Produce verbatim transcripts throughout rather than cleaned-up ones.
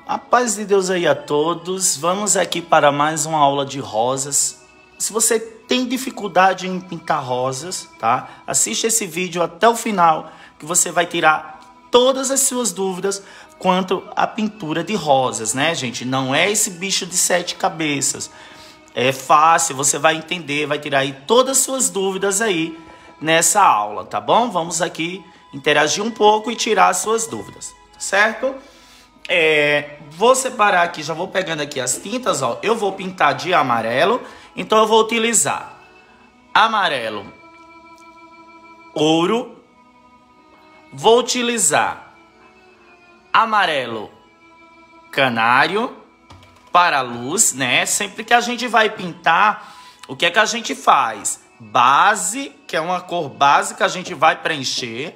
A paz de Deus aí a todos. Vamos aqui para mais uma aula de rosas. Se você tem dificuldade em pintar rosas, tá? Assiste esse vídeo até o final, que você vai tirar todas as suas dúvidas quanto à pintura de rosas, né, gente? Não é esse bicho de sete cabeças. É fácil, você vai entender, vai tirar aí todas as suas dúvidas aí nessa aula, tá bom? Vamos aqui interagir um pouco e tirar as suas dúvidas, certo? É, vou separar aqui, já vou pegando aqui as tintas, ó. Eu vou pintar de amarelo, então eu vou utilizar amarelo ouro, vou utilizar amarelo canário para a luz, né? Sempre que a gente vai pintar, o que é que a gente faz? Base, que é uma cor básica, a gente vai preencher.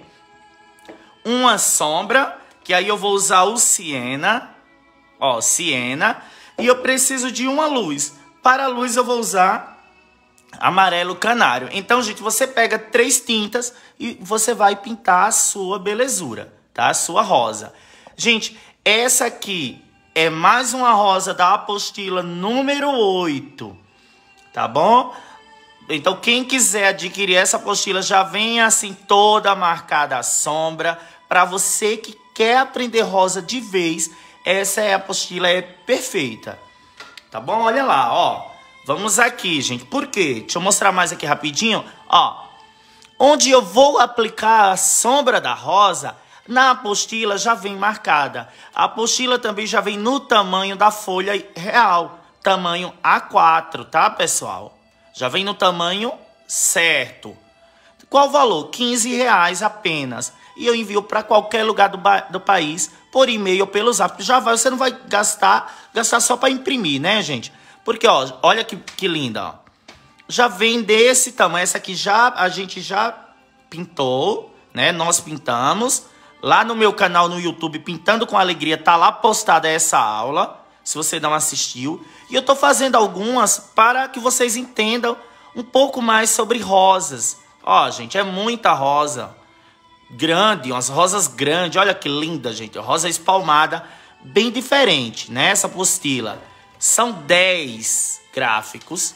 Uma sombra, que aí eu vou usar o siena, ó, siena. E eu preciso de uma luz. Para a luz eu vou usar amarelo canário. Então, gente, você pega três tintas e você vai pintar a sua belezura, tá? A sua rosa. Gente, essa aqui é mais uma rosa da apostila número oito, tá bom? Então, quem quiser adquirir essa apostila, já vem assim toda marcada a sombra. Para você que quer aprender rosa de vez, essa é a apostila, é perfeita. Tá bom? Olha lá, ó. Vamos aqui, gente. Por quê? Deixa eu mostrar mais aqui rapidinho. Ó, onde eu vou aplicar a sombra da rosa, na apostila já vem marcada. A apostila também já vem no tamanho da folha real. Tamanho A quatro, tá, pessoal? Já vem no tamanho certo. Qual o valor? quinze reais apenas. E eu envio para qualquer lugar do, do país, por e-mail ou pelo zap. Já vai, você não vai gastar, gastar só para imprimir, né, gente? Porque, ó, olha que, que linda, ó. Já vem desse tamanho. Essa aqui já, a gente já pintou, né? Nós pintamos. Lá no meu canal no YouTube, Pintando com Alegria, tá lá postada essa aula, se você não assistiu. E eu tô fazendo algumas para que vocês entendam um pouco mais sobre rosas. Ó, gente, é muita rosa. Grande, umas rosas grandes. Olha que linda, gente. Rosa espalmada, bem diferente, né? Essa apostila. São dez gráficos.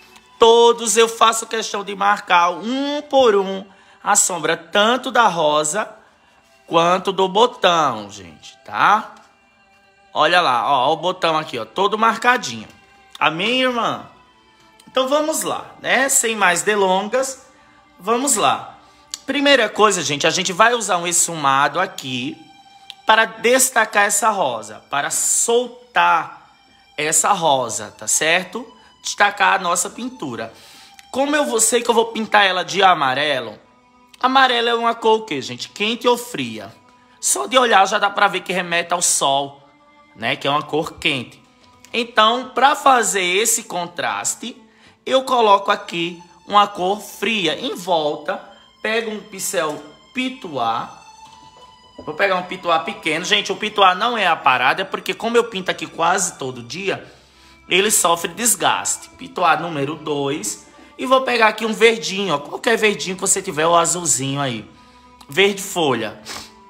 Todos eu faço questão de marcar um por um a sombra tanto da rosa quanto do botão, gente, tá? Olha lá, ó, o botão aqui, ó, todo marcadinho. Amém, irmã? Então vamos lá, né? Sem mais delongas, vamos lá. Primeira coisa, gente, a gente vai usar um esfumado aqui para destacar essa rosa, para soltar essa rosa, tá certo? Destacar a nossa pintura. Como eu vou sei que eu vou pintar ela de amarelo, amarelo é uma cor o quê, gente? Quente ou fria? Só de olhar já dá para ver que remete ao sol, né? Que é uma cor quente. Então, para fazer esse contraste, eu coloco aqui uma cor fria em volta. Pego um pincel pituá. Vou pegar um pituá pequeno. Gente, o pituá não é aparado, é porque como eu pinto aqui quase todo dia, ele sofre desgaste. Pituá número dois. E vou pegar aqui um verdinho, ó, qualquer verdinho que você tiver, o azulzinho aí. Verde folha.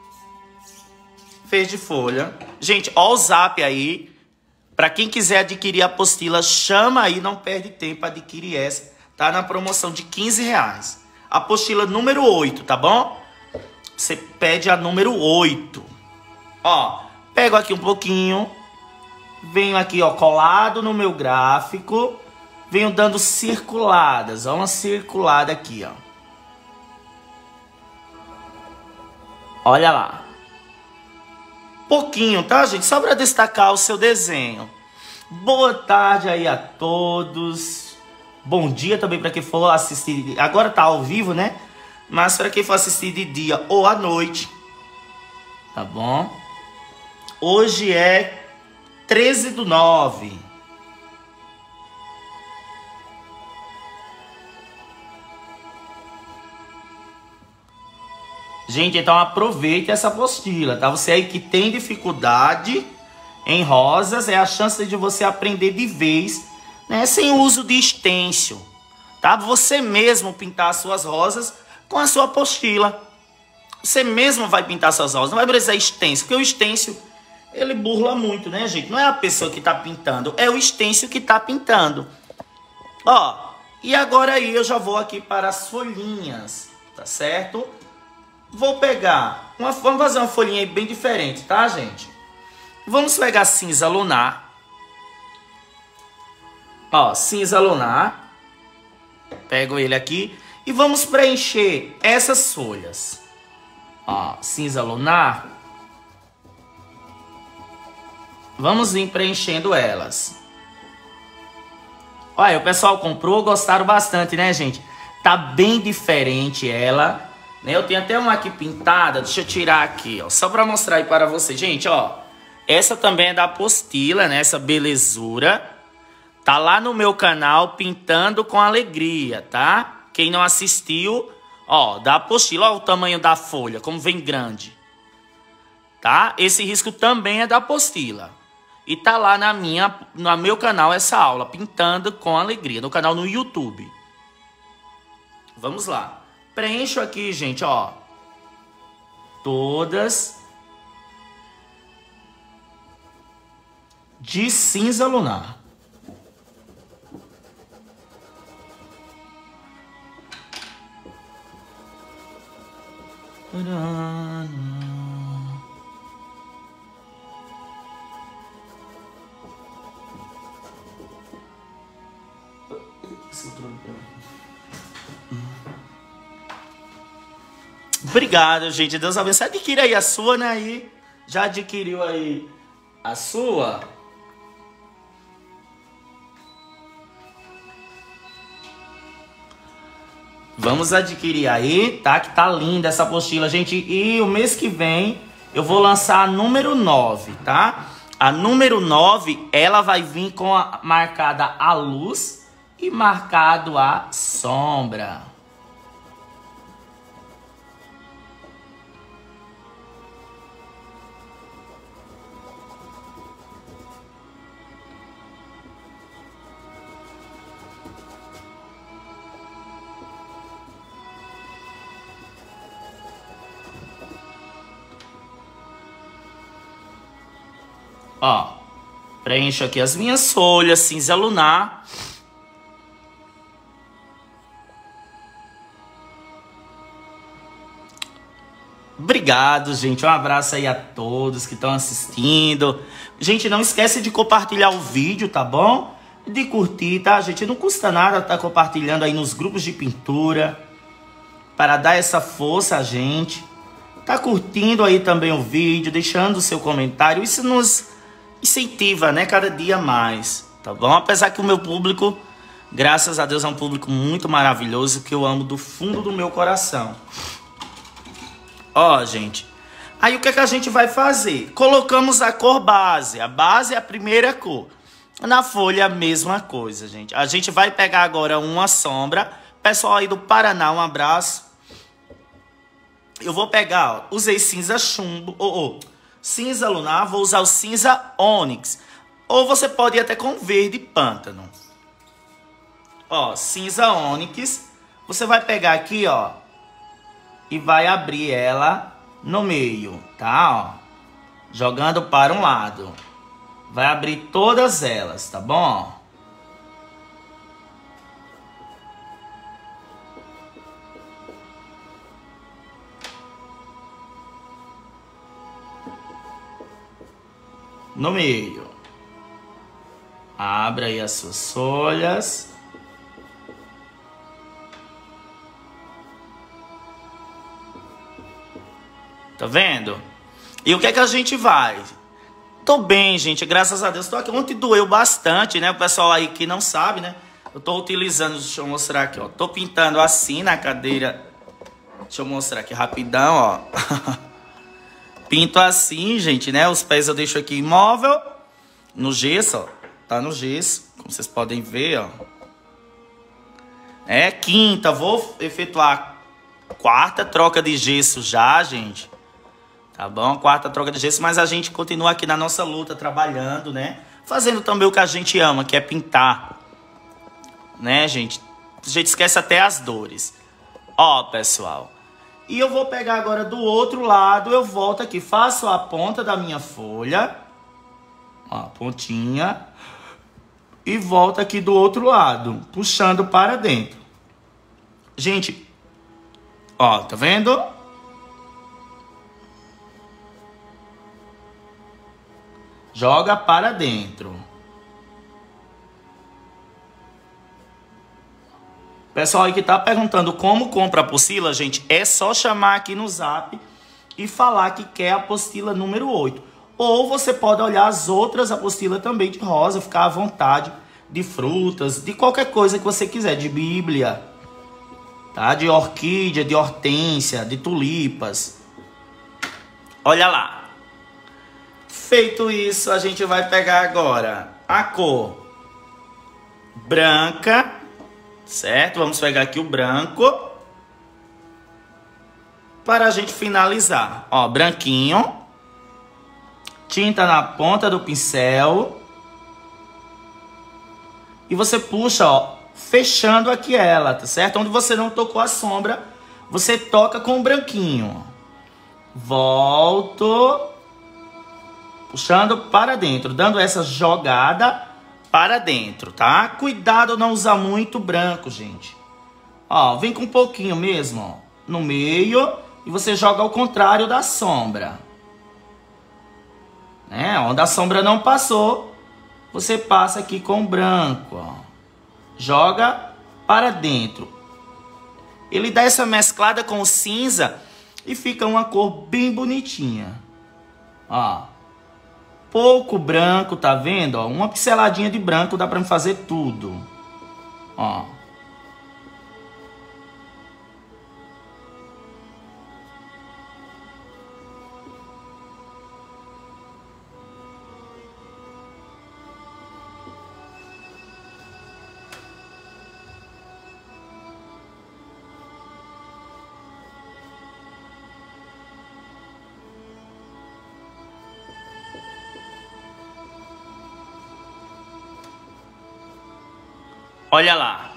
Verde folha. Gente, ó o zap aí. Para quem quiser adquirir a apostila, chama aí, não perde tempo, adquirir essa. Tá na promoção de quinze reais. Apostila número oito, tá bom? Você pede a número oito. Ó, pego aqui um pouquinho. Venho aqui, ó, colado no meu gráfico. Venho dando circuladas, ó, uma circulada aqui, ó. Olha lá. Pouquinho, tá, gente? Só para destacar o seu desenho. Boa tarde aí a todos. Bom dia também para quem for assistir. Agora tá ao vivo, né? Mas para quem for assistir de dia ou à noite. Tá bom? Hoje é treze do nove. Gente, então aproveite essa apostila, tá? Você aí que tem dificuldade em rosas, é a chance de você aprender de vez, né? Sem uso de stencil, tá? Você mesmo pintar as suas rosas com a sua apostila. Você mesmo vai pintar suas rosas, não vai precisar stencil, porque o stencil ele burla muito, né, gente? Não é a pessoa que tá pintando, é o stencil que tá pintando. Ó, e agora aí eu já vou aqui para as folhinhas, tá certo? Vou pegar, uma, vamos fazer uma folhinha aí bem diferente, tá, gente? Vamos pegar cinza lunar. Ó, cinza lunar. Pego ele aqui e vamos preencher essas folhas. Ó, cinza lunar. Vamos vir preenchendo elas. Olha, o pessoal comprou, gostaram bastante, né, gente? Tá bem diferente ela, né? Eu tenho até uma aqui pintada, deixa eu tirar aqui, ó, só pra mostrar aí para vocês. Gente, ó, essa também é da apostila, né? Essa belezura. Tá lá no meu canal, Pintando com Alegria, tá? Quem não assistiu, ó, da apostila, ó o tamanho da folha, como vem grande. Tá? Esse risco também é da apostila. E tá lá na minha, no meu canal essa aula, Pintando com Alegria, no canal no YouTube. Vamos lá. Preencho aqui, gente, ó. Todas de cinza lunar. Obrigado, gente. Deus abençoe. Adquira aí a sua, né? Aí, já adquiriu aí a sua? Vamos adquirir aí, tá? Que tá linda essa apostila, gente. E o mês que vem eu vou lançar a número nove, tá? A número nove, ela vai vir com a marcada a luz e marcado a sombra. Ó, preencho aqui as minhas folhas, cinza lunar. Obrigado, gente. Um abraço aí a todos que estão assistindo. Gente, não esquece de compartilhar o vídeo, tá bom? De curtir, tá, gente? Não custa nada estar compartilhando aí nos grupos de pintura para dar essa força a gente. Tá curtindo aí também o vídeo, deixando o seu comentário. Isso nos incentiva, né? Cada dia mais, tá bom? Apesar que o meu público, graças a Deus, é um público muito maravilhoso que eu amo do fundo do meu coração. Ó, gente. Aí o que é que a gente vai fazer? Colocamos a cor base. A base é a primeira cor. Na folha a mesma coisa, gente. A gente vai pegar agora uma sombra. Pessoal aí do Paraná, um abraço. Eu vou pegar, ó, usei cinza chumbo, ou oh, oh, cinza lunar, vou usar o cinza ônix. Ou você pode ir até com verde pântano. Ó, cinza ônix. Você vai pegar aqui, ó, e vai abrir ela no meio, tá? Ó, jogando para um lado. Vai abrir todas elas, tá bom? No meio. Abra aí as suas folhas. Tá vendo? E o que é que a gente vai? Tô bem, gente, graças a Deus. Tô aqui. Ontem doeu bastante, né? O pessoal aí que não sabe, né? Eu tô utilizando, deixa eu mostrar aqui, ó. Tô pintando assim na cadeira. Deixa eu mostrar aqui rapidão, ó. Pinto assim, gente, né? Os pés eu deixo aqui imóvel. No gesso, ó. Tá no gesso, como vocês podem ver, ó. É quinta, vou efetuar a quarta troca de gesso já, gente. Tá bom? Quarta troca de gesso, mas a gente continua aqui na nossa luta, trabalhando, né? Fazendo também o que a gente ama, que é pintar. Né, gente? A gente esquece até as dores. Ó, pessoal. E eu vou pegar agora do outro lado, eu volto aqui, faço a ponta da minha folha, Ó, pontinha. E volta aqui do outro lado, puxando para dentro. Gente, ó, tá vendo? Joga para dentro. Pessoal aí que tá perguntando como compra a apostila, gente, é só chamar aqui no zap e falar que quer a apostila número oito. Ou você pode olhar as outras apostilas também de rosa, ficar à vontade, de frutas, de qualquer coisa que você quiser, de bíblia, tá? De orquídea, de hortênsia, de tulipas. Olha lá. Feito isso, a gente vai pegar agora a cor branca, certo? Vamos pegar aqui o branco para a gente finalizar. Ó, branquinho. Tinta na ponta do pincel. E você puxa, ó, fechando aqui ela, tá certo? Onde você não tocou a sombra, você toca com o branquinho. Volto. Puxando para dentro, dando essa jogada para dentro, tá? Cuidado não usar muito branco, gente. Ó, vem com um pouquinho mesmo, ó, no meio. E você joga ao contrário da sombra. Né? Onde a sombra não passou, você passa aqui com branco, ó. Joga para dentro. Ele dá essa mesclada com o cinza e fica uma cor bem bonitinha. Ó. Pouco branco, tá vendo? Ó, uma pinceladinha de branco dá pra fazer tudo. Ó. Olha lá.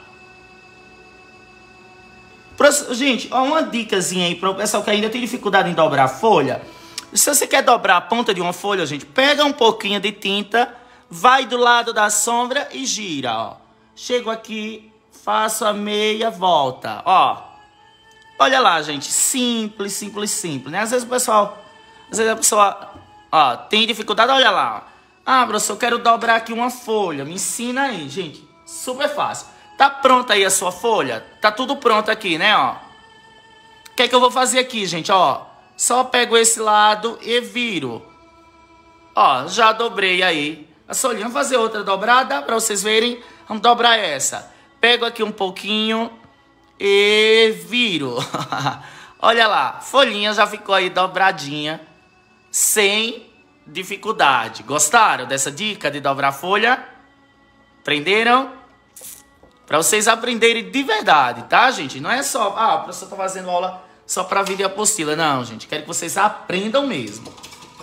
Gente, ó, uma dicasinha aí para o pessoal que ainda tem dificuldade em dobrar a folha. Se você quer dobrar a ponta de uma folha, gente, pega um pouquinho de tinta, vai do lado da sombra e gira, ó. Chego aqui, faço a meia, volta, ó. Olha lá, gente, simples, simples, simples, né? Às vezes o pessoal, às vezes a pessoa, ó, tem dificuldade, olha lá. Ah, professor, eu quero dobrar aqui uma folha, me ensina aí, gente. Super fácil. Tá pronta aí a sua folha? Tá tudo pronto aqui, né, ó. O que é que eu vou fazer aqui, gente, ó? Só pego esse lado e viro. Ó, já dobrei aí a folhinha. Vamos fazer outra dobrada para vocês verem. Vamos dobrar essa. Pego aqui um pouquinho e viro. Olha lá, folhinha já ficou aí dobradinha, sem dificuldade. Gostaram dessa dica de dobrar a folha? Aprenderam? Para vocês aprenderem de verdade, tá, gente? Não é só, ah, o professor tá fazendo aula só para vídeo e apostila. Não, gente, quero que vocês aprendam mesmo.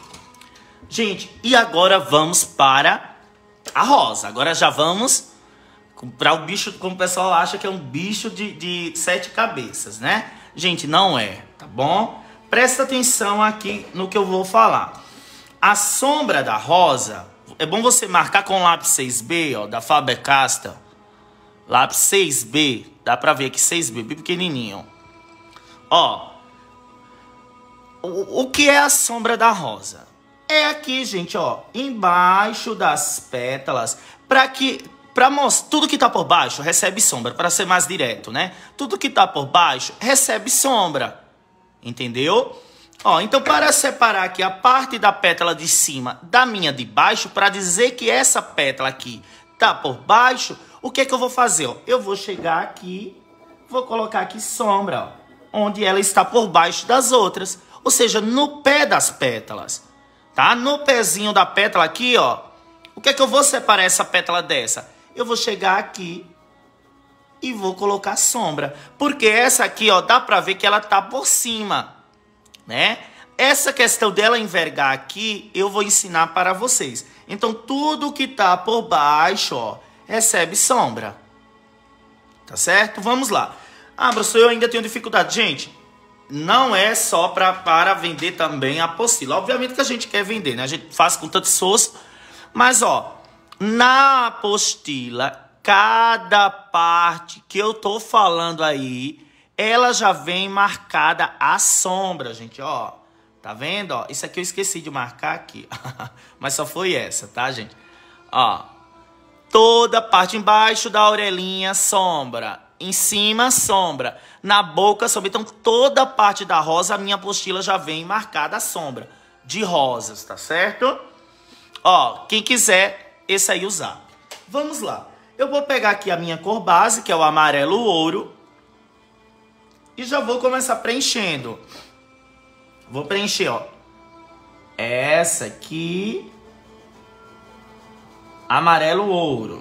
Gente, e agora vamos para a rosa. Agora já vamos para o bicho, como o pessoal acha que é um bicho de, de sete cabeças, né? Gente, não é, tá bom? Presta atenção aqui no que eu vou falar. A sombra da rosa, é bom você marcar com lápis seis B, ó, da Faber-Castell. Lápis seis B, dá pra ver aqui, seis B, bem pequenininho. Ó, o, o que é a sombra da rosa? É aqui, gente, ó, embaixo das pétalas, pra que, pra mostrar, tudo que tá por baixo recebe sombra, pra ser mais direto, né? Tudo que tá por baixo recebe sombra, entendeu? Ó, então para separar aqui a parte da pétala de cima da minha de baixo, pra dizer que essa pétala aqui tá por baixo, o que é que eu vou fazer? Ó? Eu vou chegar aqui, vou colocar aqui sombra, ó, onde ela está por baixo das outras. Ou seja, no pé das pétalas. Tá? No pezinho da pétala aqui, ó. O que é que eu vou separar essa pétala dessa? Eu vou chegar aqui e vou colocar sombra. Porque essa aqui, ó, dá pra ver que ela tá por cima, né? Essa questão dela envergar aqui, eu vou ensinar para vocês. Então, tudo que tá por baixo, ó, recebe sombra. Tá certo? Vamos lá. Ah, professor, eu ainda tenho dificuldade. Gente, não é só pra, para vender também a apostila. Obviamente que a gente quer vender, né? A gente faz com tanto esforço, Mas, ó, na apostila, cada parte que eu tô falando aí, ela já vem marcada a sombra, gente, ó. Tá vendo, ó? Isso aqui eu esqueci de marcar aqui. Mas só foi essa, tá, gente? Ó. Toda parte embaixo da orelhinha, sombra. Em cima, sombra. Na boca, sombra. Então, toda parte da rosa, a minha apostila já vem marcada a sombra. De rosas, tá certo? Ó, quem quiser, esse aí usar. Vamos lá. Eu vou pegar aqui a minha cor base, que é o amarelo ouro. E já vou começar preenchendo. Vou preencher, ó. Essa aqui. Amarelo ouro.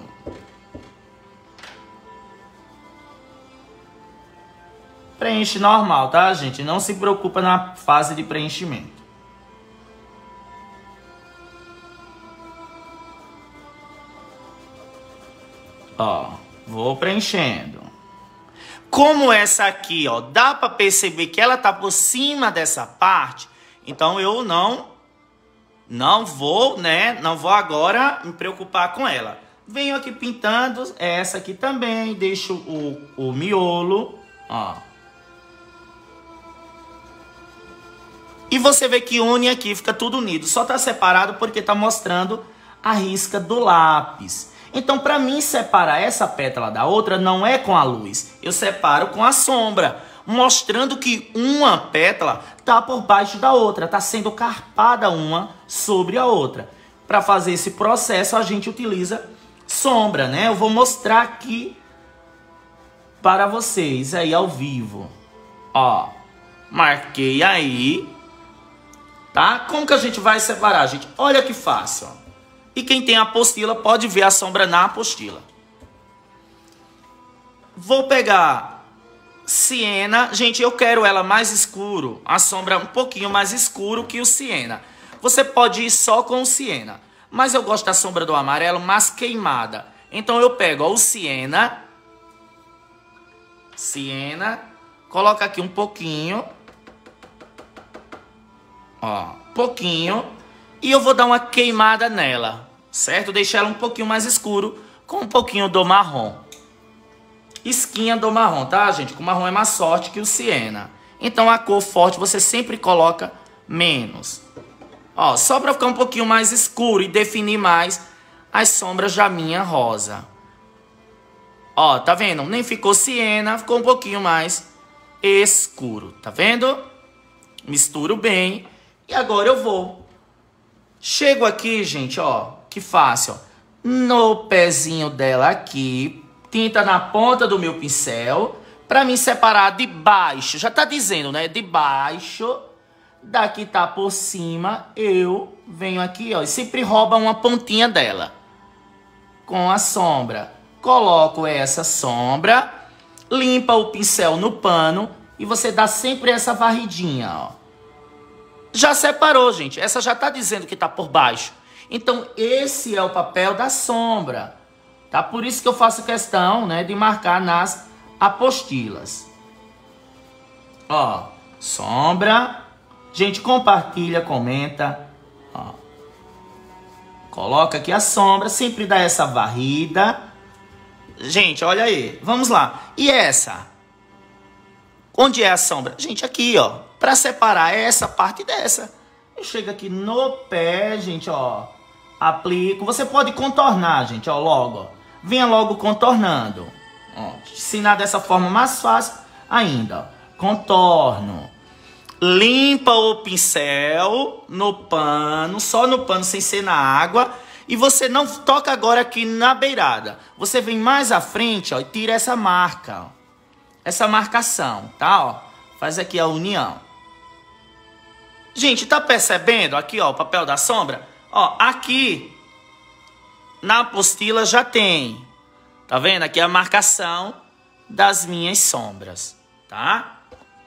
Preenche normal, tá, gente? Não se preocupa na fase de preenchimento. Ó, vou preenchendo. Como essa aqui, ó, dá pra perceber que ela tá por cima dessa parte, então eu não, não vou, né, não vou agora me preocupar com ela. Venho aqui pintando essa aqui também, deixo o, o miolo, ó. E você vê que une aqui, fica tudo unido. Só tá separado porque tá mostrando a risca do lápis. Então, para mim separar essa pétala da outra não é com a luz. Eu separo com a sombra, mostrando que uma pétala tá por baixo da outra, tá sendo carpada uma sobre a outra. Para fazer esse processo, a gente utiliza sombra, né? Eu vou mostrar aqui para vocês aí ao vivo. Ó, marquei aí. Tá? Como que a gente vai separar, gente? Olha que fácil, ó. E quem tem a apostila pode ver a sombra na apostila. Vou pegar siena. Gente, eu quero ela mais escuro. A sombra um pouquinho mais escuro que o siena. Você pode ir só com o siena. Mas eu gosto da sombra do amarelo mais queimada. Então eu pego ó, o siena. Siena. Coloca aqui um pouquinho. Ó, pouquinho. E eu vou dar uma queimada nela, certo? Deixar ela um pouquinho mais escuro com um pouquinho do marrom. Esquinha do marrom, tá, gente? O marrom é mais forte que o siena. Então a cor forte você sempre coloca menos. Ó, só para ficar um pouquinho mais escuro e definir mais as sombras da minha rosa. Ó, tá vendo? Nem ficou siena, ficou um pouquinho mais escuro, tá vendo? Misturo bem. E agora eu vou. Chego aqui, gente, ó, que fácil, ó. No pezinho dela aqui, tinta na ponta do meu pincel, pra me separar de baixo. Já tá dizendo, né? De baixo, daqui tá por cima, eu venho aqui, ó, e sempre rouba uma pontinha dela. Com a sombra. Coloco essa sombra, limpa o pincel no pano e você dá sempre essa varridinha, ó. Já separou, gente. Essa já tá dizendo que tá por baixo. Então, esse é o papel da sombra. Tá? Por isso que eu faço questão, né, de marcar nas apostilas. Ó, sombra. Gente, compartilha, comenta. Ó. Coloca aqui a sombra. Sempre dá essa varrida. Gente, olha aí. Vamos lá. E essa? Onde é a sombra? Gente, aqui, ó. Para separar essa parte dessa. Eu chego aqui no pé, gente, ó. Aplico. Você pode contornar, gente, ó, logo. Ó. Venha logo contornando. Ó, ensinar dessa forma mais fácil ainda. Ó. Contorno. Limpa o pincel no pano, só no pano, sem ser na água. E você não toca agora aqui na beirada. Você vem mais à frente, ó, e tira essa marca, ó. Essa marcação, tá, ó. Faz aqui a união. Gente, tá percebendo aqui, ó, o papel da sombra? Ó, aqui na apostila já tem. Tá vendo? Aqui a marcação das minhas sombras, tá?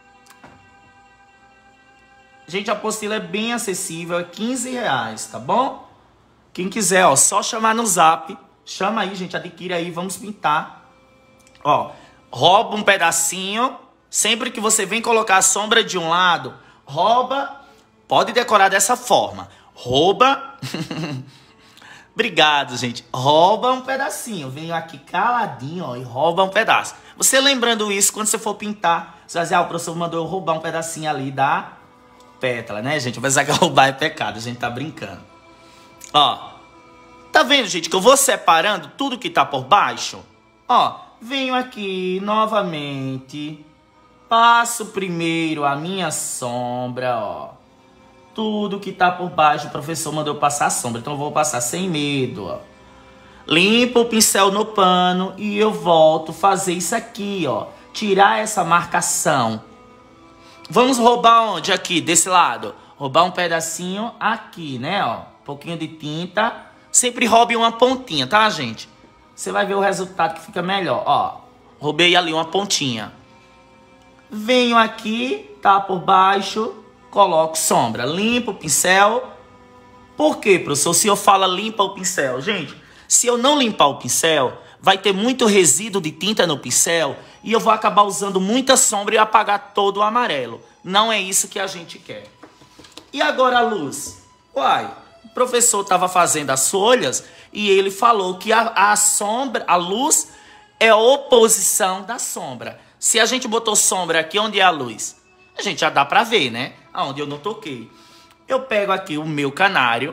Gente, a apostila é bem acessível, é quinze reais, tá bom? Quem quiser, ó, só chamar no zap. Chama aí, gente, adquire aí, vamos pintar. Ó, rouba um pedacinho. Sempre que você vem colocar a sombra de um lado, rouba, pode decorar dessa forma. Rouba, Obrigado, gente. Rouba um pedacinho. Venho aqui caladinho, ó, e rouba um pedaço. Você lembrando isso, quando você for pintar, você vai dizer, ah, o professor mandou eu roubar um pedacinho ali da pétala, né, gente? Apesar que roubar é pecado, a gente tá brincando. Ó, tá vendo, gente, que eu vou separando tudo que tá por baixo? Ó, venho aqui novamente, passo primeiro a minha sombra, ó. Tudo que tá por baixo, o professor mandou passar a sombra, então eu vou passar sem medo, ó. Limpo o pincel no pano e eu volto fazer isso aqui, ó. Tirar essa marcação. Vamos roubar onde? Aqui, desse lado. Roubar um pedacinho aqui, né, ó. Um pouquinho de tinta. Sempre roube uma pontinha, tá, gente? Você vai ver o resultado que fica melhor, ó. Roubei ali uma pontinha. Venho aqui, tá por baixo, coloco sombra. Limpo o pincel. Por quê, professor? Se eu falo limpa o pincel, gente, se eu não limpar o pincel, vai ter muito resíduo de tinta no pincel e eu vou acabar usando muita sombra e apagar todo o amarelo. Não é isso que a gente quer. E agora a luz? Uai, o professor estava fazendo as folhas e ele falou que a, a sombra, a luz é a oposição da sombra. Se a gente botou sombra aqui, onde é a luz? A gente já dá para ver, né? Aonde eu não toquei. Eu pego aqui o meu canário,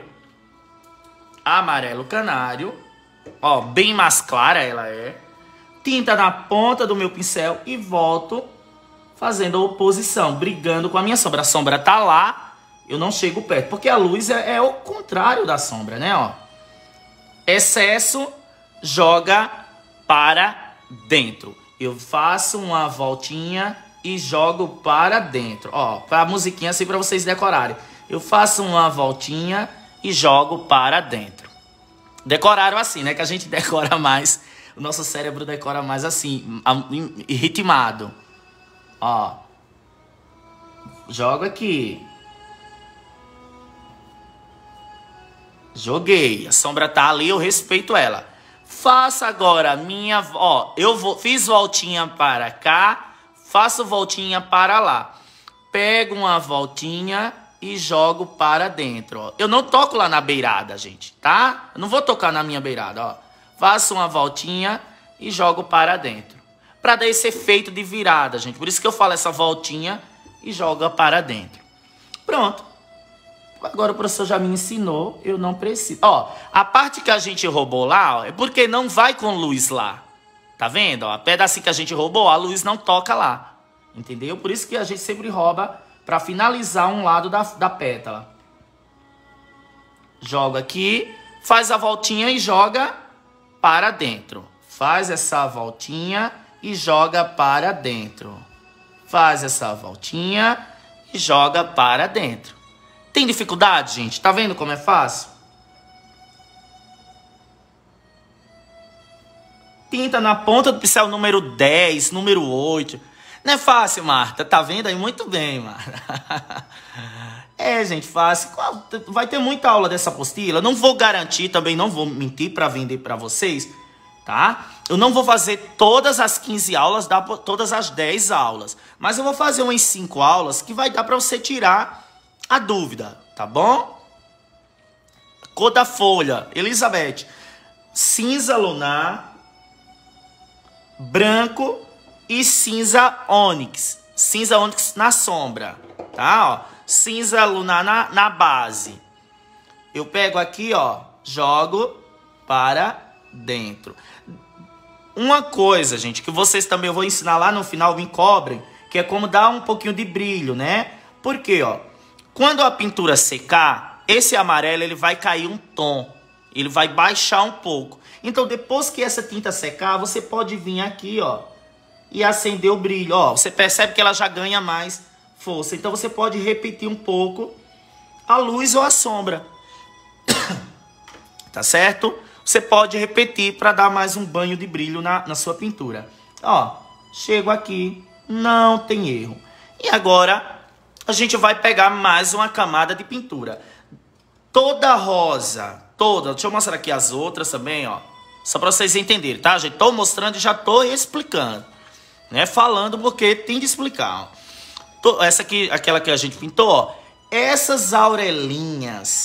amarelo canário, ó, bem mais clara ela é. Tinta na ponta do meu pincel e volto fazendo a oposição, brigando com a minha sombra. A sombra tá lá, eu não chego perto, porque a luz é, é o contrário da sombra, né, ó. Excesso, joga para dentro. Eu faço uma voltinha e jogo para dentro. Ó, para a musiquinha assim para vocês decorarem. Eu faço uma voltinha e jogo para dentro. Decoraram assim, né? Que a gente decora mais. O nosso cérebro decora mais assim, ritmado. Ó. Jogo aqui. Joguei. A sombra tá ali, eu respeito ela. Faço agora a minha... Ó, eu vou, fiz voltinha para cá. Faço voltinha para lá. Pego uma voltinha e jogo para dentro, ó. Eu não toco lá na beirada, gente, tá? Eu não vou tocar na minha beirada, ó. Faço uma voltinha e jogo para dentro. Para dar esse efeito de virada, gente. Por isso que eu falo essa voltinha e joga para dentro. Pronto. Agora o professor já me ensinou, eu não preciso. Ó, a parte que a gente roubou lá, ó, é porque não vai com luz lá. Tá vendo? Ó, a pedacinho que a gente roubou, a luz não toca lá. Entendeu? Por isso que a gente sempre rouba para finalizar um lado da, da pétala. Joga aqui, faz a voltinha e joga para dentro. Faz essa voltinha e joga para dentro. Faz essa voltinha e joga para dentro. Tem dificuldade, gente? Tá vendo como é fácil? Tinta na ponta do pincel número dez, número oito. Não é fácil, Marta. Tá vendo aí? Muito bem, Marta. É, gente, fácil. Vai ter muita aula dessa apostila. Não vou garantir, também não vou mentir para vender para vocês, tá? Eu não vou fazer todas as quinze aulas, todas as dez aulas. Mas eu vou fazer umas cinco aulas que vai dar para você tirar a dúvida, tá bom? Cor da folha, Elizabeth. Cinza lunar, branco e cinza ônix. Cinza ônix na sombra, tá? Ó, cinza lunar na, na base. Eu pego aqui, ó, jogo para dentro. Uma coisa, gente, que vocês também eu vou ensinar lá no final, me cobrem, que é como dar um pouquinho de brilho, né? Por quê, ó? Quando a pintura secar, esse amarelo ele vai cair um tom. Ele vai baixar um pouco. Então, depois que essa tinta secar, você pode vir aqui, ó, e acender o brilho. Ó, você percebe que ela já ganha mais força. Então, você pode repetir um pouco a luz ou a sombra. Tá certo? Você pode repetir para dar mais um banho de brilho na, na sua pintura. Ó, chego aqui, não tem erro. E agora a gente vai pegar mais uma camada de pintura. Toda rosa, toda. Deixa eu mostrar aqui as outras também, ó. Só para vocês entenderem, tá, gente? Tô mostrando e já tô explicando. Né? Falando porque tem de explicar, ó. Essa aqui, aquela que a gente pintou, ó. Essas aurelinhas,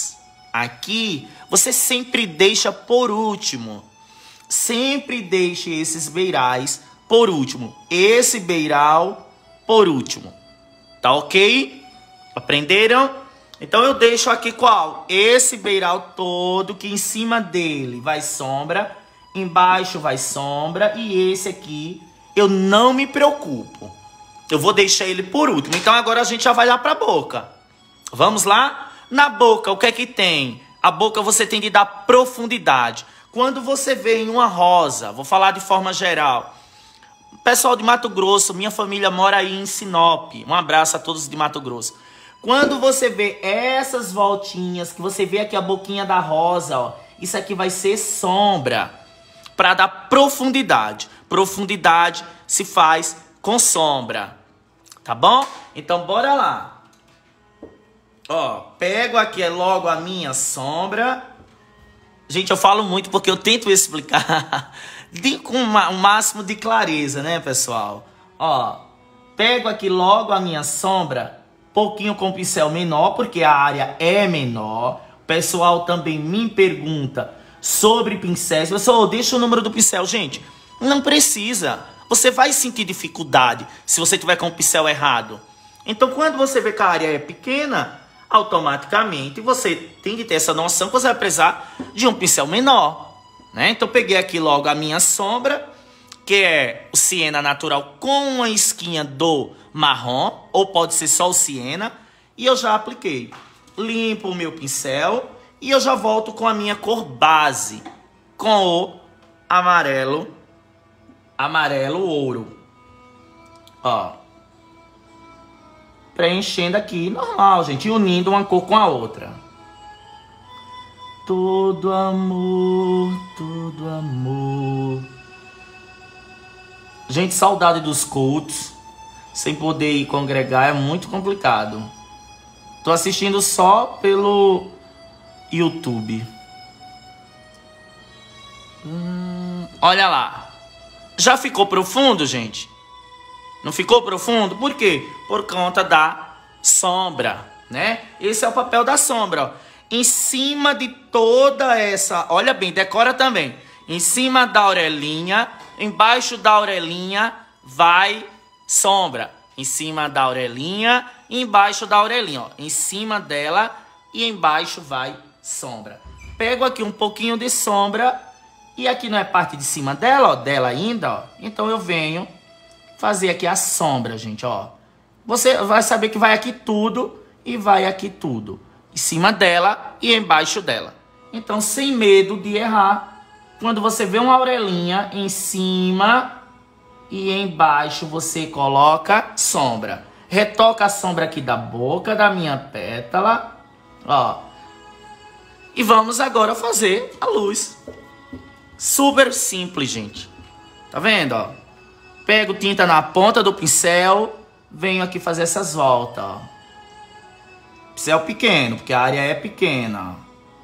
aqui, você sempre deixa por último. Sempre deixe esses beirais por último. Esse beiral por último. Tá ok? Aprenderam? Então eu deixo aqui qual? Esse beiral todo, que em cima dele vai sombra, embaixo vai sombra, e esse aqui eu não me preocupo. Eu vou deixar ele por último. Então agora a gente já vai lá pra boca. Vamos lá? Na boca, o que é que tem? A boca você tem de dar profundidade. Quando você vê em uma rosa, vou falar de forma geral. Pessoal de Mato Grosso, minha família mora aí em Sinop. Um abraço a todos de Mato Grosso. Quando você vê essas voltinhas, que você vê aqui a boquinha da rosa, ó, isso aqui vai ser sombra. Para dar profundidade. Profundidade se faz com sombra. Tá bom? Então bora lá. Ó, pego aqui logo a minha sombra. Gente, eu falo muito porque eu tento explicar de, com uma, um máximo de clareza, né, pessoal? Ó, pego aqui logo a minha sombra, pouquinho com pincel menor, porque a área é menor. O pessoal também me pergunta sobre pincéis. Pessoal, deixa o número do pincel. Gente, não precisa. Você vai sentir dificuldade se você tiver com o pincel errado. Então, quando você vê que a área é pequena, automaticamente você tem de ter essa noção que você vai precisar de um pincel menor, né? Então peguei aqui logo a minha sombra, que é o siena natural com a esquinha do marrom, ou pode ser só o siena, e eu já apliquei. Limpo o meu pincel e eu já volto com a minha cor base, com o amarelo, amarelo ouro. Ó. Preenchendo aqui, normal, gente, unindo uma cor com a outra. Todo amor, todo amor. Gente, saudade dos cultos. Sem poder ir congregar é muito complicado. Tô assistindo só pelo YouTube. Hum, olha lá. Já ficou profundo, gente? Não ficou profundo? Por quê? Por conta da sombra, né? Esse é o papel da sombra, ó. Em cima de toda essa... Olha bem, decora também. Em cima da orelhinha, embaixo da orelhinha, vai sombra. Em cima da orelhinha, embaixo da orelhinha, ó. Em cima dela e embaixo vai sombra. Pego aqui um pouquinho de sombra e aqui não é parte de cima dela, ó. Dela ainda, ó. Então eu venho... fazer aqui a sombra, gente, ó. Você vai saber que vai aqui tudo e vai aqui tudo. Em cima dela e embaixo dela. Então, sem medo de errar, quando você vê uma orelhinha em cima e embaixo, você coloca sombra. Retoca a sombra aqui da boca da minha pétala, ó. E vamos agora fazer a luz. Super simples, gente. Tá vendo, ó? Pego tinta na ponta do pincel, venho aqui fazer essas voltas, ó. Pincel pequeno, porque a área é pequena.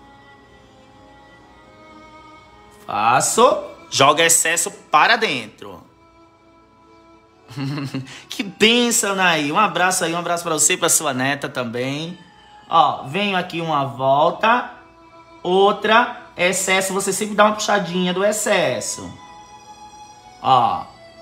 Faço, joga excesso para dentro. Que bênção, Naí. Um abraço aí, um abraço para você e para sua neta também. Ó, venho aqui uma volta, outra, excesso, você sempre dá uma puxadinha do excesso. Ó.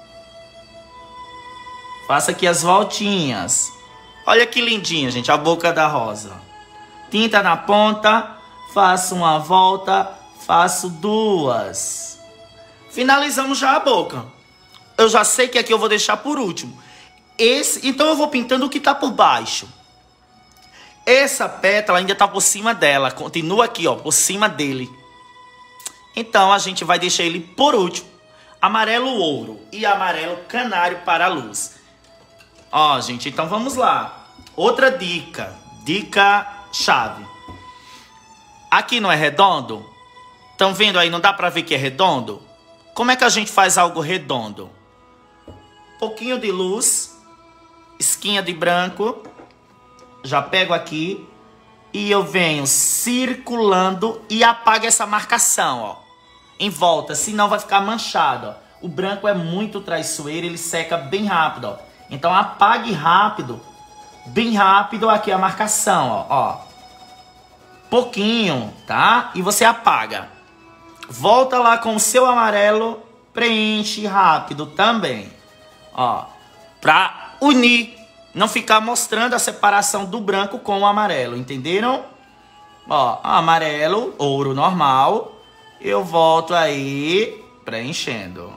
Faça aqui as voltinhas. Olha que lindinha, gente, a boca da rosa. Tinta na ponta, faço uma volta, faço duas. Finalizamos já a boca. Eu já sei que aqui eu vou deixar por último. Esse, então eu vou pintando o que tá por baixo. Essa pétala ainda tá por cima dela, continua aqui, ó, por cima dele. Então a gente vai deixar ele por último. Amarelo ouro e amarelo canário para a luz. Ó, gente, então vamos lá. Outra dica, dica chave. Aqui não é redondo? Estão vendo aí, não dá pra ver que é redondo? Como é que a gente faz algo redondo? Pouquinho de luz, esquinha de branco. Já pego aqui e eu venho circulando e apago essa marcação, ó. Em volta, senão vai ficar manchado, ó. O branco é muito traiçoeiro, ele seca bem rápido, ó. Então apague rápido, bem rápido aqui a marcação, ó, ó. pouquinho, tá? E você apaga. Volta lá com o seu amarelo, preenche rápido também. Ó, pra unir, não ficar mostrando a separação do branco com o amarelo, entenderam? Ó, amarelo, ouro normal, eu volto aí preenchendo.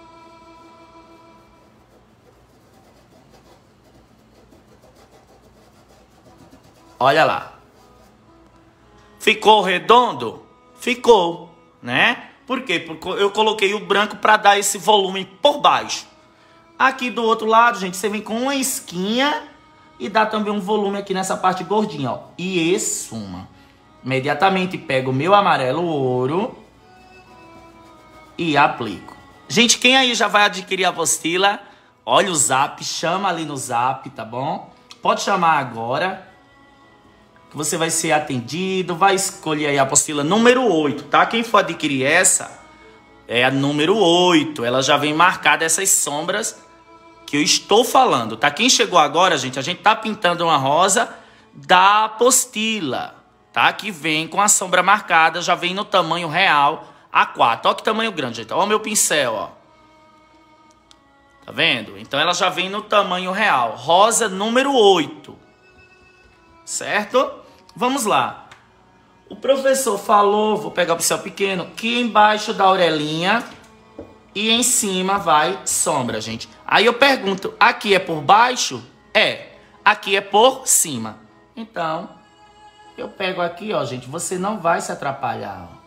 Olha lá. Ficou redondo? Ficou, né? Por quê? Porque eu coloquei o branco para dar esse volume por baixo. Aqui do outro lado, gente, você vem com uma esquinha e dá também um volume aqui nessa parte gordinha, ó. E esfuma. Imediatamente pego o meu amarelo ouro e aplico. Gente, quem aí já vai adquirir a apostila, olha o zap, chama ali no zap, tá bom? Pode chamar agora, que você vai ser atendido, vai escolher aí a apostila número oito, tá? Quem for adquirir essa, é a número oito. Ela já vem marcada essas sombras que eu estou falando, tá? Quem chegou agora, gente, a gente tá pintando uma rosa da apostila, tá? Que vem com a sombra marcada, já vem no tamanho real A quatro. Olha que tamanho grande, gente. Olha o meu pincel, ó. Tá vendo? Então ela já vem no tamanho real. Rosa número oito. Certo? Vamos lá. O professor falou, vou pegar o pincel pequeno, que embaixo da orelhinha e em cima vai sombra, gente. Aí eu pergunto, aqui é por baixo? É. Aqui é por cima. Então, eu pego aqui, ó, gente. Você não vai se atrapalhar, ó.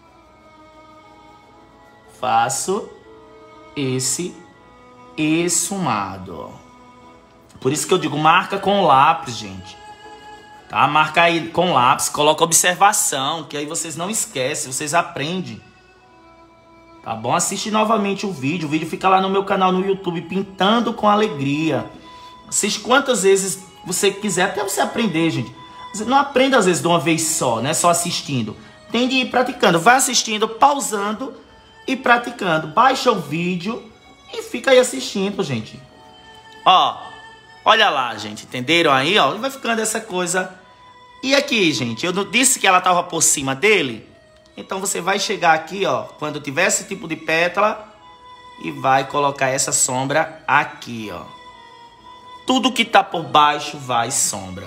Faço esse esfumado. Por isso que eu digo, marca com lápis, gente. Tá? Marca aí com lápis, coloca observação, que aí vocês não esquecem, vocês aprendem. Tá bom? Assiste novamente o vídeo. O vídeo fica lá no meu canal no YouTube, Pintando com Alegria. Assiste quantas vezes você quiser, até você aprender, gente. Você não aprenda às vezes de uma vez só, né? Só assistindo. Tem de ir praticando. Vai assistindo, pausando e praticando. Baixa o vídeo e fica aí assistindo, gente. Ó, olha lá, gente. Entenderam aí, ó? Vai ficando essa coisa. E aqui, gente, eu não disse que ela tava por cima dele? Então você vai chegar aqui, ó, quando tiver esse tipo de pétala e vai colocar essa sombra aqui, ó. Tudo que tá por baixo vai sombra.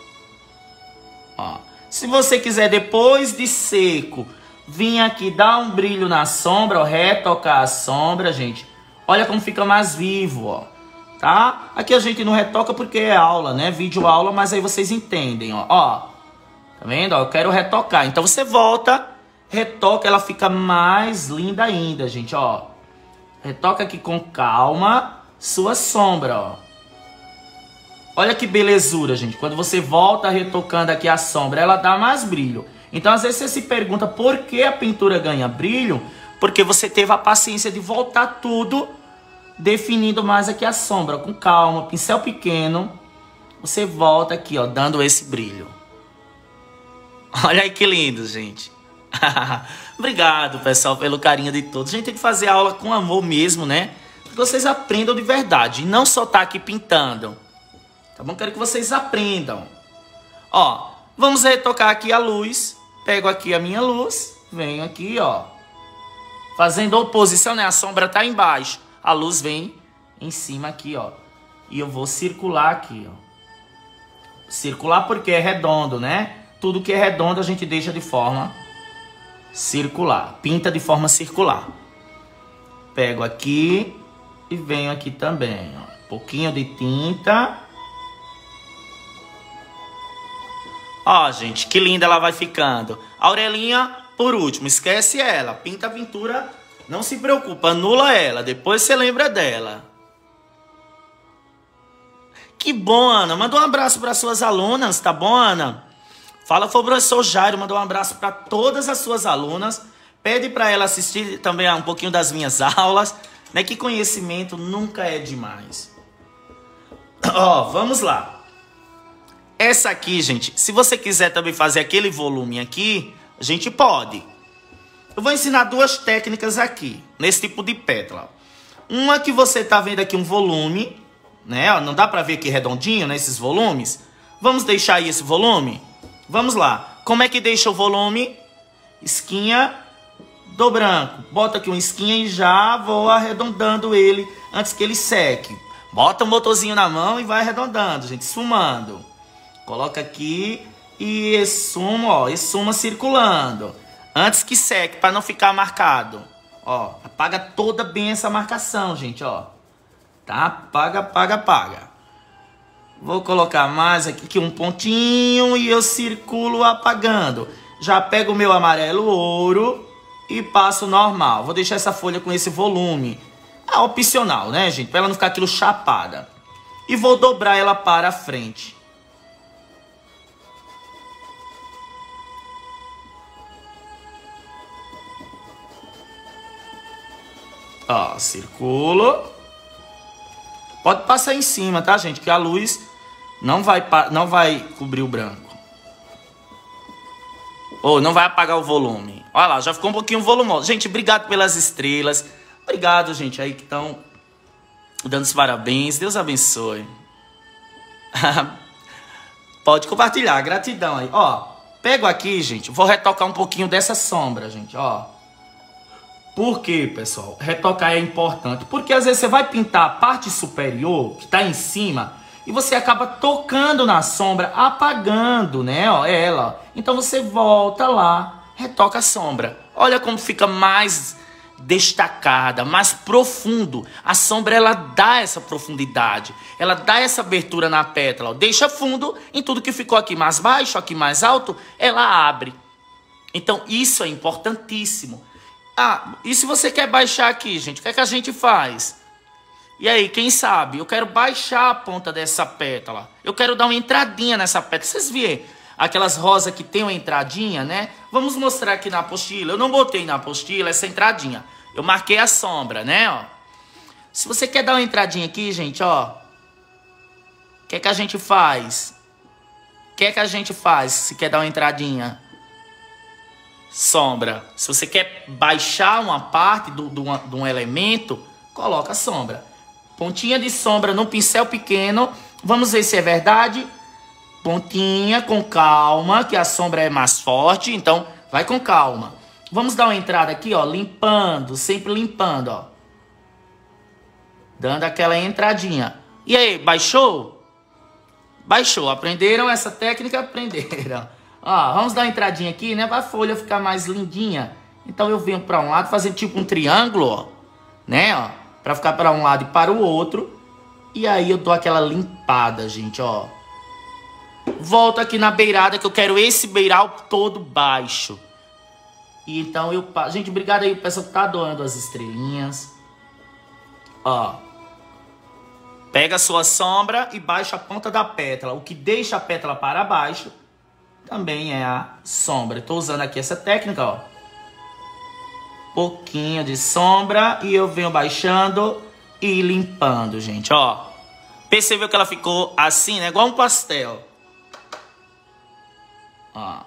Ó. Se você quiser depois de seco vir aqui dar um brilho na sombra, ó, retocar a sombra, gente. Olha como fica mais vivo, ó. Tá? Aqui a gente não retoca porque é aula, né? Vídeo aula, mas aí vocês entendem, ó. Ó. Tá vendo? Ó, eu quero retocar. Então você volta, retoca, ela fica mais linda ainda, gente, ó. Retoca aqui com calma sua sombra, ó. Olha que belezura, gente. Quando você volta retocando aqui a sombra, ela dá mais brilho. Então, às vezes, você se pergunta por que a pintura ganha brilho. Porque você teve a paciência de voltar tudo, definindo mais aqui a sombra. Com calma, pincel pequeno. Você volta aqui, ó, dando esse brilho. Olha aí que lindo, gente. Obrigado, pessoal, pelo carinho de todos. A gente tem que fazer aula com amor mesmo, né? Que vocês aprendam de verdade. E não só tá aqui pintando. Tá bom? Quero que vocês aprendam. Ó, vamos retocar aqui a luz. Pego aqui a minha luz. Venho aqui, ó. Fazendo oposição, né? A sombra tá embaixo. A luz vem em cima aqui, ó. E eu vou circular aqui, ó. Circular porque é redondo, né? Tudo que é redondo a gente deixa de forma circular. Pinta de forma circular. Pego aqui e venho aqui também, ó. Um pouquinho de tinta. Ó, gente, que linda ela vai ficando. A orelhinha, por último, esquece ela. Pinta a pintura, não se preocupa, anula ela. Depois você lembra dela. Que bom, Ana. Manda um abraço para suas alunas, tá bom, Ana? Fala pro professor Jairo, manda um abraço para todas as suas alunas. Pede para ela assistir também um pouquinho das minhas aulas, né? Que conhecimento nunca é demais. Ó, vamos lá. Essa aqui, gente, se você quiser também fazer aquele volume aqui, a gente pode. Eu vou ensinar duas técnicas aqui, nesse tipo de pétala. Uma que você tá vendo aqui um volume, né? Não dá pra ver aqui redondinho, né, esses volumes. Vamos deixar aí esse volume? Vamos lá. Como é que deixa o volume? Esquinha do branco. Bota aqui uma esquinha e já vou arredondando ele antes que ele seque. Bota o motorzinho na mão e vai arredondando, gente, esfumando. Coloca aqui e esfuma, ó, esfuma circulando. Antes que seque, para não ficar marcado. Ó, apaga toda bem essa marcação, gente, ó. Tá? Apaga, apaga, apaga. Vou colocar mais aqui, aqui um pontinho e eu circulo apagando. Já pego o meu amarelo ouro e passo normal. Vou deixar essa folha com esse volume. É opcional, né, gente? Para ela não ficar aquilo chapada. E vou dobrar ela para a frente. Ó, circulo. Pode passar em cima, tá, gente? Que a luz não vai, não vai cobrir o branco. Ou não vai apagar o volume. Olha lá, já ficou um pouquinho volumoso. Gente, obrigado pelas estrelas. Obrigado, gente, aí que estão dando os parabéns. Deus abençoe. Pode compartilhar, gratidão aí. Ó, pego aqui, gente, vou retocar um pouquinho dessa sombra, gente, ó. Por quê, pessoal? Retocar é importante. Porque às vezes você vai pintar a parte superior, que tá em cima, e você acaba tocando na sombra, apagando, né, ó, ela. Então você volta lá, retoca a sombra. Olha como fica mais destacada, mais profundo. A sombra, ela dá essa profundidade, ela dá essa abertura na pétala, ó. Deixa fundo em tudo que ficou aqui mais baixo, aqui mais alto, ela abre. Então isso é importantíssimo. Ah, e se você quer baixar aqui, gente, o que é que a gente faz? E aí, quem sabe? Eu quero baixar a ponta dessa pétala. Eu quero dar uma entradinha nessa pétala. Vocês viram aquelas rosas que tem uma entradinha, né? Vamos mostrar aqui na apostila. Eu não botei na apostila essa entradinha. Eu marquei a sombra, né? Ó. Se você quer dar uma entradinha aqui, gente, ó. O que é que a gente faz? O que é que a gente faz se quer dar uma entradinha? Sombra. Se você quer baixar uma parte do, do, de um elemento, coloca sombra. Pontinha de sombra no pincel pequeno. Vamos ver se é verdade. Pontinha com calma, que a sombra é mais forte. Então, vai com calma. Vamos dar uma entrada aqui, ó, limpando, sempre limpando, ó. Dando aquela entradinha. E aí, baixou? Baixou. Aprenderam essa técnica? Aprenderam. Ó, vamos dar uma entradinha aqui, né? Para a folha ficar mais lindinha. Então eu venho para um lado, fazendo tipo um triângulo, ó. Né, ó. Para ficar para um lado e para o outro. E aí eu dou aquela limpada, gente, ó. Volto aqui na beirada, que eu quero esse beiral todo baixo. E então eu... Gente, obrigado aí, o pessoal que tá doando as estrelinhas. Ó. Pega a sua sombra e baixa a ponta da pétala. O que deixa a pétala para baixo também é a sombra. Estou usando aqui essa técnica, ó. Pouquinho de sombra e eu venho baixando e limpando, gente, ó. Percebeu que ela ficou assim, né? Igual um pastel. Ó.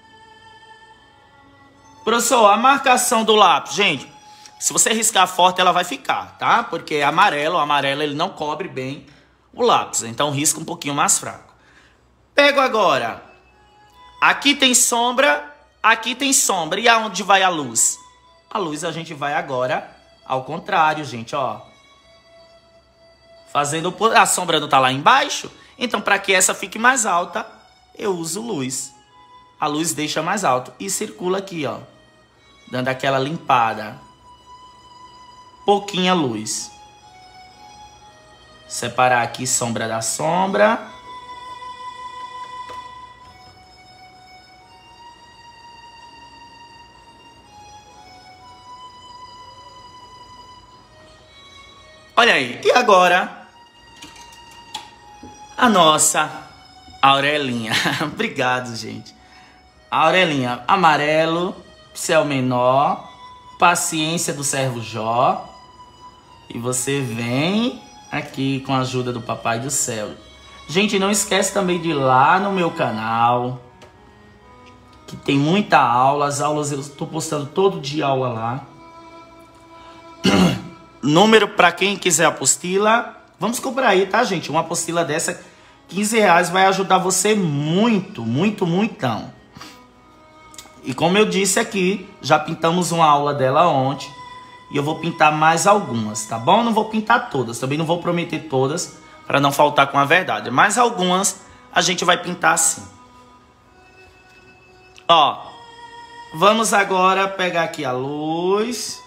Professor, a marcação do lápis, gente, se você riscar forte, ela vai ficar, tá? Porque é amarelo, o amarelo ele não cobre bem o lápis. Então risca um pouquinho mais fraco. Pego agora. Aqui tem sombra, aqui tem sombra. E aonde vai a luz? A luz a gente vai agora ao contrário, gente, ó. Fazendo... A sombra não tá lá embaixo. Então, para que essa fique mais alta, eu uso luz. A luz deixa mais alto. E circula aqui, ó. Dando aquela limpada. Pouquinha luz. Separar aqui sombra da sombra. Olha aí. E agora, a nossa Aurelinha. Obrigado, gente. Aurelinha, amarelo, pincel menor, paciência do servo Jó. E você vem aqui com a ajuda do Papai do Céu. Gente, não esquece também de ir lá no meu canal, que tem muita aula. As aulas eu estou postando todo dia aula lá. Número para quem quiser apostila. Vamos comprar aí, tá, gente? Uma apostila dessa, quinze reais, vai ajudar você muito, muito, muitão. E como eu disse aqui, já pintamos uma aula dela ontem. E eu vou pintar mais algumas, tá bom? Não vou pintar todas, também não vou prometer todas, para não faltar com a verdade. Mas algumas a gente vai pintar sim. Ó, vamos agora pegar aqui a luz.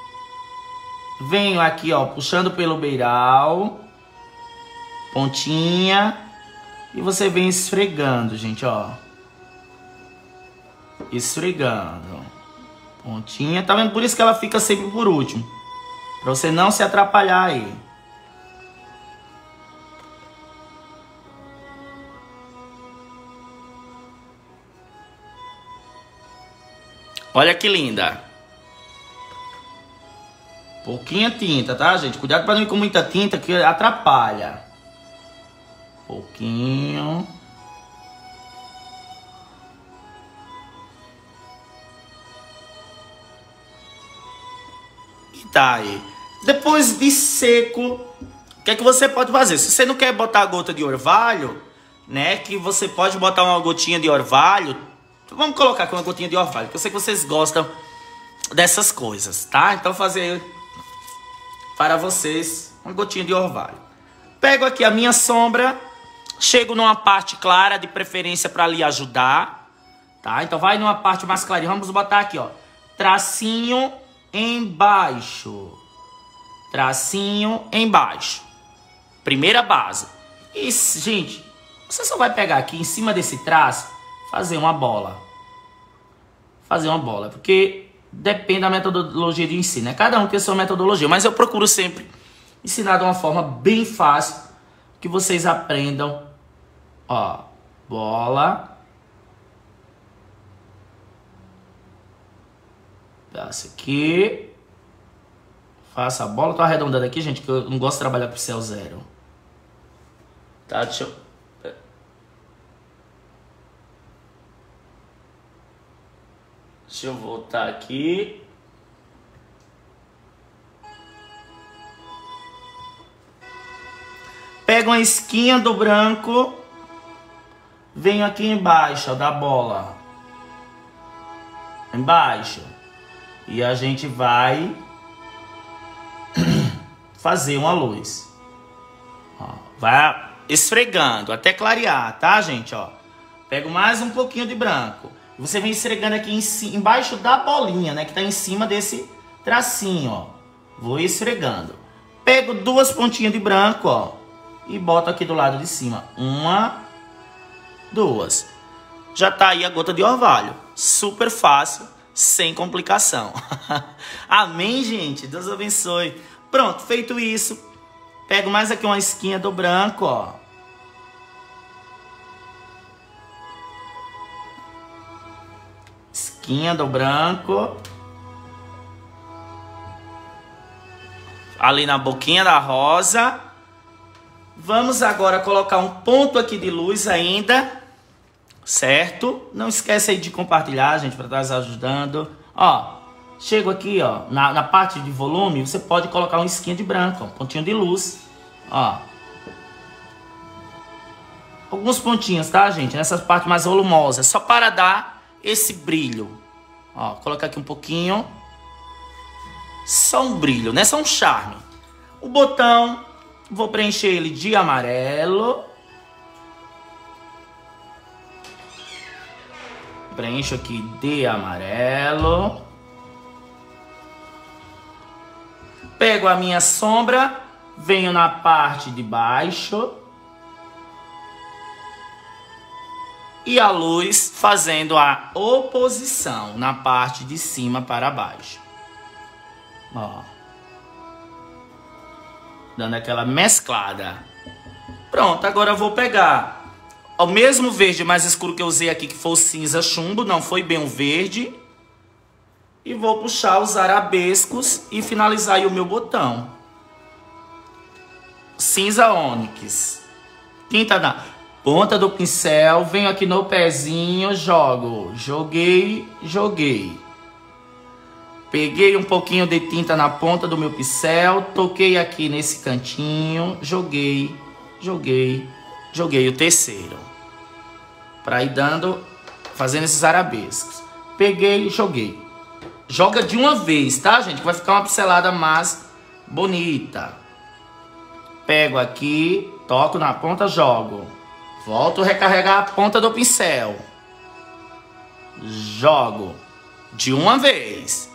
Venho aqui, ó, puxando pelo beiral. Pontinha. E você vem esfregando, gente, ó. Esfregando. Pontinha. Tá vendo? Por isso que ela fica sempre por último. Pra você não se atrapalhar aí. Olha que linda. Pouquinha tinta, tá, gente? Cuidado pra não ir com muita tinta que atrapalha. Pouquinho. E tá aí. Depois de seco, o que é que você pode fazer? Se você não quer botar a gota de orvalho, né? Que você pode botar uma gotinha de orvalho. Vamos colocar aqui uma gotinha de orvalho, que eu sei que vocês gostam dessas coisas, tá? Então fazer para vocês uma gotinha de orvalho. Pego aqui a minha sombra, chego numa parte clara, de preferência para lhe ajudar, tá? Então vai numa parte mais clarinha. Vamos botar aqui, ó, tracinho embaixo, tracinho embaixo, primeira base. E, gente, você só vai pegar aqui em cima desse traço, fazer uma bola. Fazer uma bola. Porque depende da metodologia de ensino, né? Cada um tem a sua metodologia. Mas eu procuro sempre ensinar de uma forma bem fácil. Que vocês aprendam. Ó. Bola. Passa aqui. Faça a bola. Tô arredondando aqui, gente, que eu não gosto de trabalhar com pincel zero. Tá? Deixa eu... Deixa eu voltar aqui. Pego uma esquinha do branco. Venho aqui embaixo, ó, da bola. Embaixo. E a gente vai fazer uma luz. Ó, vai esfregando até clarear, tá, gente? Ó, pego mais um pouquinho de branco. Você vem esfregando aqui em cima, embaixo da bolinha, né? Que tá em cima desse tracinho, ó. Vou esfregando. Pego duas pontinhas de branco, ó. E boto aqui do lado de cima. Uma, duas. Já tá aí a gota de orvalho. Super fácil, sem complicação. Amém, gente? Deus abençoe. Pronto, feito isso. Pego mais aqui uma esquinha do branco, ó. Esquinha do branco. Ali na boquinha da rosa. Vamos agora colocar um ponto aqui de luz ainda. Certo? Não esquece aí de compartilhar, gente, para estar ajudando. Ó, chego aqui, ó, na, na parte de volume, você pode colocar uma esquinha de branco, um pontinho de luz. Ó. Alguns pontinhos, tá, gente? Nessas partes mais volumosas. Só para dar esse brilho. Ó, colocar aqui um pouquinho. Só um brilho, né? Só um charme. O botão, vou preencher ele de amarelo. Preencho aqui de amarelo. Pego a minha sombra, venho na parte de baixo. E a luz fazendo a oposição na parte de cima para baixo. Ó. Dando aquela mesclada. Pronto, agora eu vou pegar o mesmo verde mais escuro que eu usei aqui, que foi o cinza chumbo, não foi bem o verde. E vou puxar os arabescos e finalizar aí o meu botão. Cinza ônix. Tinta na ponta do pincel, venho aqui no pezinho, jogo. Joguei, joguei. Peguei um pouquinho de tinta na ponta do meu pincel, toquei aqui nesse cantinho, joguei, joguei, joguei o terceiro. Para ir dando, fazendo esses arabescos. Peguei e joguei. Joga de uma vez, tá, gente? Que vai ficar uma pincelada mais bonita. Pego aqui, toco na ponta, jogo. Volto a recarregar a ponta do pincel. Jogo de uma vez.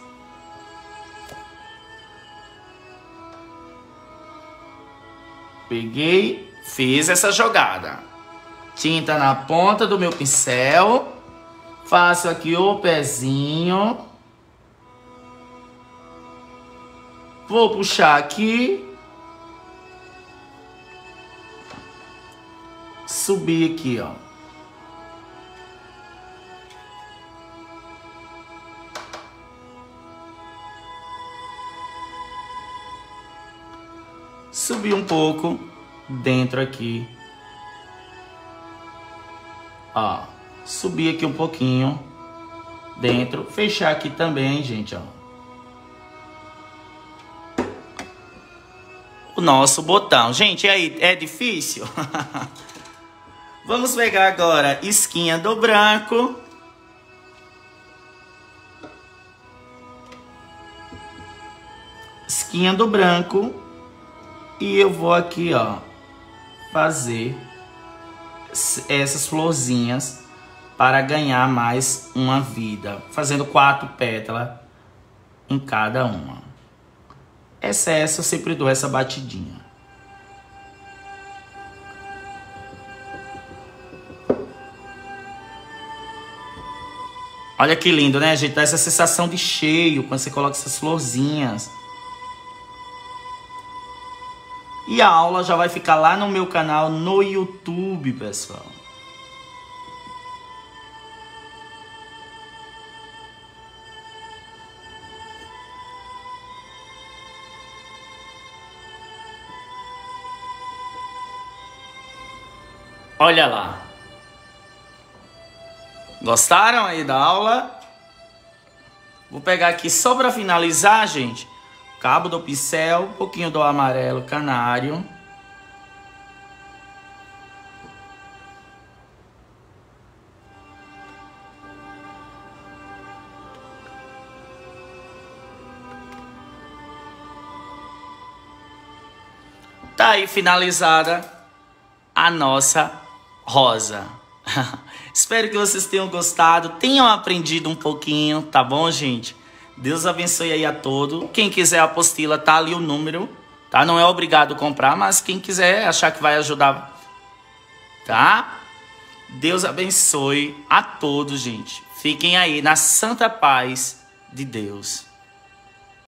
Peguei, fiz essa jogada. Tinta na ponta do meu pincel. Faço aqui o pezinho. Vou puxar aqui. Subir aqui, ó. Subir um pouco dentro aqui. Ó. Subir aqui um pouquinho dentro. Fechar aqui também, gente, ó. O nosso botão. Gente, e aí, é difícil? Vamos pegar agora esquinha do branco. Esquinha do branco. E eu vou aqui, ó, fazer essas florzinhas para ganhar mais uma vida. Fazendo quatro pétalas em cada uma. Excesso, eu sempre dou essa batidinha. Olha que lindo, né, gente? Dá essa sensação de cheio quando você coloca essas florzinhas. E a aula já vai ficar lá no meu canal no YouTube, pessoal. Olha lá. Gostaram aí da aula? Vou pegar aqui só para finalizar, gente. Cabo do pincel, um pouquinho do amarelo canário. Tá aí finalizada a nossa rosa. Espero que vocês tenham gostado, tenham aprendido um pouquinho, tá bom, gente? Deus abençoe aí a todos. Quem quiser a apostila, tá ali o número, tá? Não é obrigado a comprar, mas quem quiser achar que vai ajudar, tá? Deus abençoe a todos, gente. Fiquem aí na santa paz de Deus.